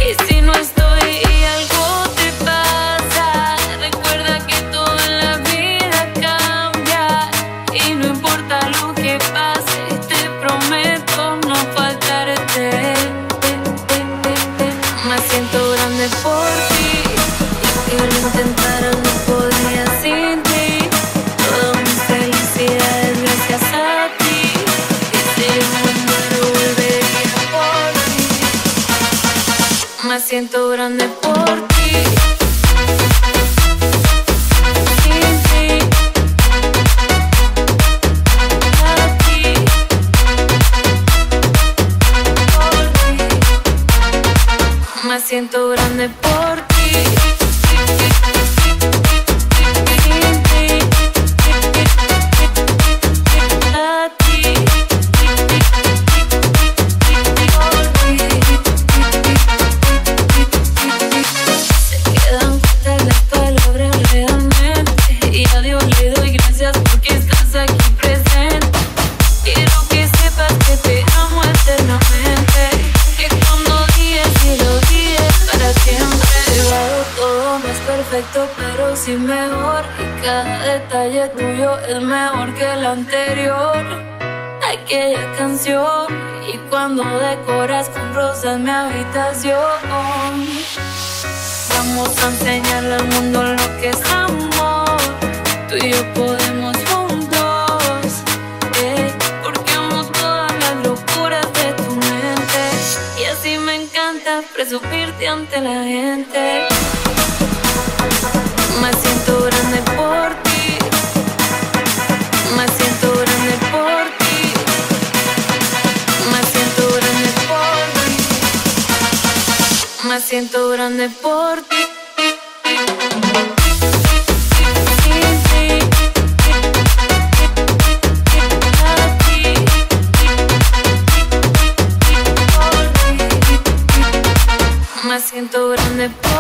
Y si no estoy y algo te pasa, recuerda que todo en la vida cambia. Y no importa lo que pase, te prometo no faltarte. Me siento grande por ti, y que lo intentara no podría sin ti. Toda mi felicidad es gracias a ti, y si me muero volvería por ti. Me siento grande por ti. Sin ti, a ti, por ti. Me siento grande por ti. Sin ti, a ti, por ti. Se quedan cortas las palabras realmente, y a Dios le doy gracias porque estás aquí presente. Quiero que sepas que te amo eternamente, que cuando digas y lo digas para siempre. Yo hago todo más perfecto, pero sí mejor, y cada detalle tuyo es mejor que el anterior. Aquella canción, y cuando decoras con rosas mi habitación. Vamos a enseñarle al mundo lo que es amor. Tú y yo podemos juntos, porque amo todas las locuras de tu mente. Y así me encanta presumirte ante la gente. Me siento grande por ti. Me siento grande por ti. Me siento grande por ti. Me siento grande por ti. Sin ti, a ti, por ti. Me siento grande por ti.